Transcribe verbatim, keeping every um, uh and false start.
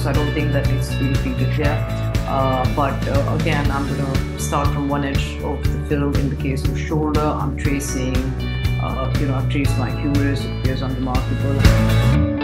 so I don't think that needs to be repeated here. Uh, but uh, again, I'm going to start from one edge of the film. In the case of shoulder, I'm tracing, uh, you know, I've traced my hubris, it appears unremarkable.